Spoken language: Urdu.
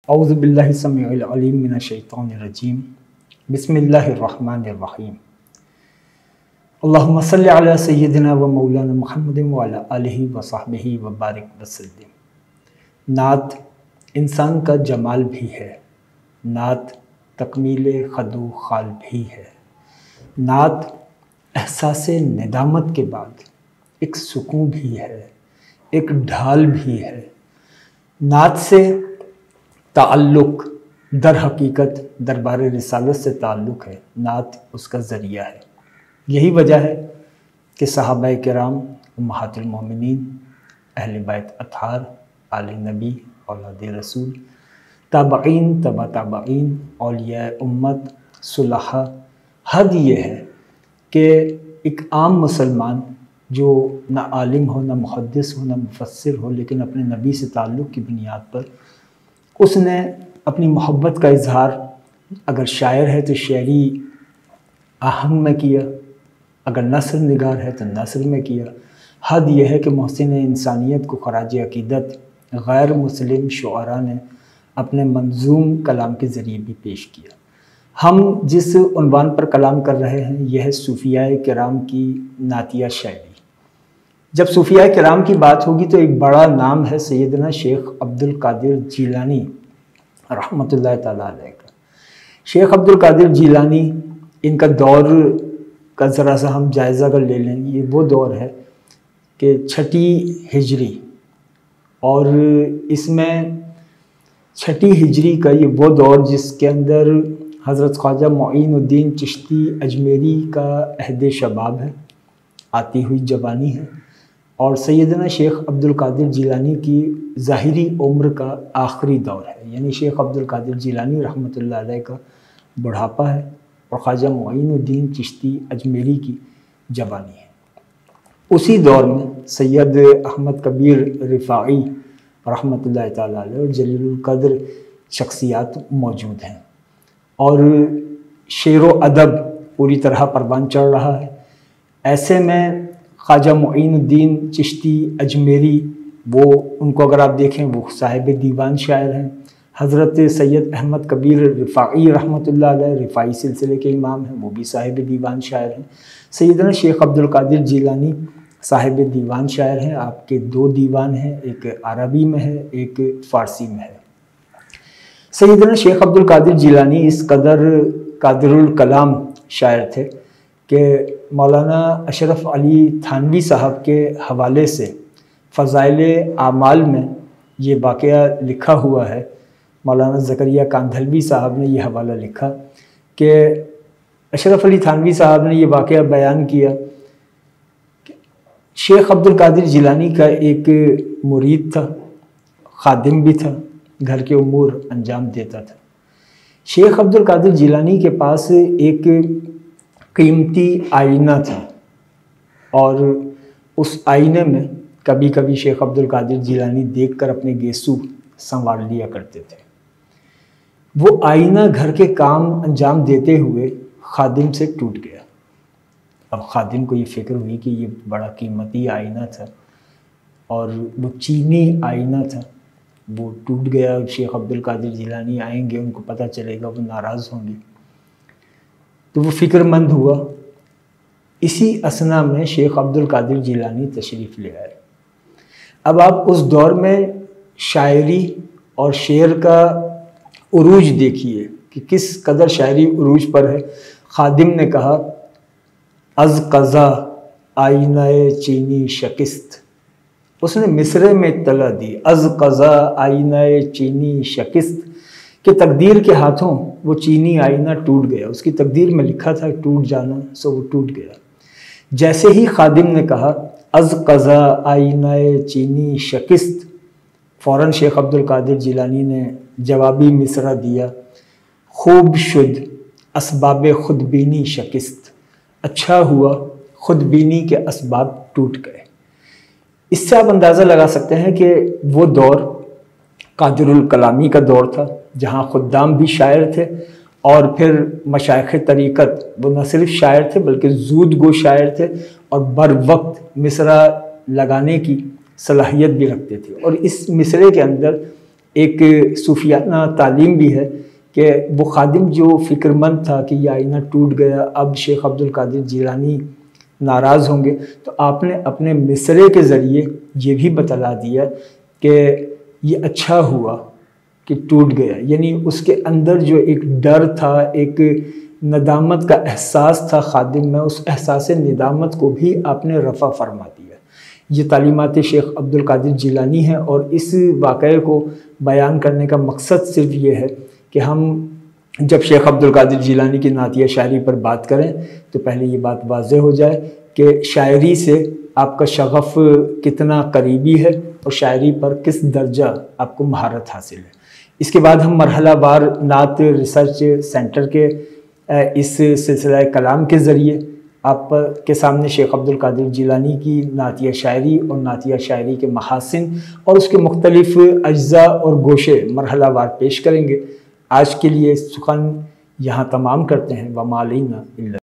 اعوذ باللہ السمیع العلیم من الشیطان الرجیم بسم اللہ الرحمن الرحیم اللہم صلی علی سیدنا و مولانا محمد وعلی آلہ و صحبہ وبارک وسلم۔ نعت انسان کا جمال بھی ہے، نعت تکمیل خد و خال بھی ہے، نعت احساس ندامت کے بعد ایک سکون بھی ہے، ایک ڈھال بھی ہے۔ نعت سے تعلق در حقیقت دربار رسالت سے تعلق ہے، نعت اس کا ذریعہ ہے۔ یہی وجہ ہے کہ صحابہ کرام، امہات المومنین، اہل بیت اطہار، آل نبی، اولاد رسول، تابعین، تبع تابعین، اولیاء امت، صلحاء، حد یہ ہے کہ ایک عام مسلمان جو نہ عالم ہو، نہ محدث ہو، نہ مفسر ہو، لیکن اپنے نبی سے تعلق کی بنیاد پر اس نے اپنی محبت کا اظہار اگر شاعر ہے تو شعری آہنگ میں کیا، اگر نثر نگار ہے تو نثر میں کیا۔ حد یہ ہے کہ محسن انسانیت کو خراج عقیدت غیر مسلم شعراء نے اپنے منظوم کلام کے ذریعے بھی پیش کیا۔ ہم جس عنوان پر کلام کر رہے ہیں یہ ہے صوفیاء کرام کی نعتیہ شاعری۔ جب صوفیاء کرام کی بات ہوگی تو ایک بڑا نام ہے سیدنا شیخ عبد القادر جیلانی رحمۃ اللہ تعالیٰ علیہ کا۔ شیخ عبد القادر جیلانی، ان کا دور کا ذرا سا ہم جائزہ اگر لے لیں، یہ وہ دور ہے کہ 6 ہجری، اور اس میں 6 ہجری کا یہ وہ دور جس کے اندر حضرت خواجہ معین الدین چشتی اجمیری کا عہد شباب ہے، آتی ہوئی جوانی ہے، اور سیدنا شیخ عبد القادر جیلانی کی ظاہری عمر کا آخری دور ہے، یعنی شیخ عبد القادر جیلانی رحمۃ اللہ علیہ کا بڑھاپا ہے اور خواجہ معین الدین چشتی اجمیری کی جوانی ہے۔ اسی دور میں سید احمد کبیر رفاعی رحمۃ اللہ تعالیٰ علیہ اور جلیل القدر شخصیات موجود ہیں، اور شعر و ادب پوری طرح پروان چڑھ رہا ہے۔ ایسے میں خواجہ معین الدین چشتی اجمیری، وہ ان کو اگر آپ دیکھیں وہ صاحب دیوان شاعر ہیں۔ حضرت سید احمد کبیر رفاعی رحمۃ اللہ علیہ رفاعی سلسلے کے امام ہیں، وہ بھی صاحب دیوان شاعر ہیں۔ سیدنا شیخ عبد القادر جیلانی صاحب دیوان شاعر ہیں، آپ کے 2 دیوان ہیں، ایک عربی میں ہے، ایک فارسی میں ہے۔ سیدنا شیخ عبد القادر جیلانی اس قدر قادر الکلام شاعر تھے کہ مولانا اشرف علی تھانوی صاحب کے حوالے سے فضائل اعمال میں یہ واقعہ لکھا ہوا ہے۔ مولانا زکریا کاندھلوی صاحب نے یہ حوالہ لکھا کہ اشرف علی تھانوی صاحب نے یہ واقعہ بیان کیا کہ شیخ عبد القادر جیلانی کا ایک مرید تھا، خادم بھی تھا، گھر کے امور انجام دیتا تھا۔ شیخ عبد القادر جیلانی کے پاس ایک قیمتی آئینہ تھا، اور اس آئینے میں کبھی کبھی شیخ عبد القادر جیلانی دیکھ کر اپنے گیسو سنوار لیا کرتے تھے۔ وہ آئینہ گھر کے کام انجام دیتے ہوئے خادم سے ٹوٹ گیا۔ اب خادم کو یہ فکر ہوئی کہ یہ بڑا قیمتی آئینہ تھا اور وہ چینی آئینہ تھا، وہ ٹوٹ گیا۔ شیخ عبد القادر جیلانی آئیں گے، ان کو پتہ چلے گا، وہ ناراض ہوں گے، تو وہ فکر مند ہوا۔ اسی اثنا میں شیخ عبد القادر جیلانی تشریف لے آئے۔ اب آپ اس دور میں شاعری اور شعر کا عروج دیکھیے کہ کس قدر شاعری عروج پر ہے۔ خادم نے کہا از قضا آئینہ چینی شکست، اس نے مصرعے میں اطلاع دی، از قضا آئینہ چینی شکست، کہ تقدیر کے ہاتھوں وہ چینی آئینہ ٹوٹ گیا۔ اس کی تقدیر میں لکھا تھا ٹوٹ جانا، سو وہ ٹوٹ گیا۔ جیسے ہی خادم نے کہا از قضا آئینہ چینی شکست، فوراً شیخ عبد القادر جیلانی نے جوابی مصرع دیا، خوب شد اسباب خودبینی شکست، اچھا ہوا خودبینی کے اسباب ٹوٹ گئے۔ اس سے آپ اندازہ لگا سکتے ہیں کہ وہ دور قادر الکلامی کا دور تھا، جہاں خدام بھی شاعر تھے، اور پھر مشائخ طریقت وہ نہ صرف شاعر تھے بلکہ زود گو شاعر تھے، اور بر وقت مصرع لگانے کی صلاحیت بھی رکھتے تھے۔ اور اس مصرعے کے اندر ایک صوفیانہ تعلیم بھی ہے کہ وہ خادم جو فکر مند تھا کہ یہ آئینہ ٹوٹ گیا، اب شیخ عبد القادر جیلانی ناراض ہوں گے، تو آپ نے اپنے مصرعے کے ذریعے یہ بھی بتلا دیا کہ یہ اچھا ہوا کہ ٹوٹ گیا، یعنی اس کے اندر جو ایک ڈر تھا، ایک ندامت کا احساس تھا خادم میں، اس احساس ندامت کو بھی آپ نے رفع فرما دیا۔ یہ تعلیمات شیخ عبد القادر جیلانی ہیں، اور اس واقعے کو بیان کرنے کا مقصد صرف یہ ہے کہ ہم جب شیخ عبد القادر جیلانی کی نعتیہ شاعری پر بات کریں تو پہلے یہ بات واضح ہو جائے کہ شاعری سے آپ کا شغف کتنا قریبی ہے اور شاعری پر کس درجہ آپ کو مہارت حاصل ہے۔ اس کے بعد ہم مرحلہ وار نعت ریسرچ سینٹر کے اس سلسلہ کلام کے ذریعے آپ کے سامنے شیخ عبد القادر جیلانی کی نعتیہ شاعری اور نعتیہ شاعری کے محاسن اور اس کے مختلف اجزاء اور گوشے مرحلہ وار پیش کریں گے۔ آج کے لیے سخن یہاں تمام کرتے ہیں۔ وما علینا الا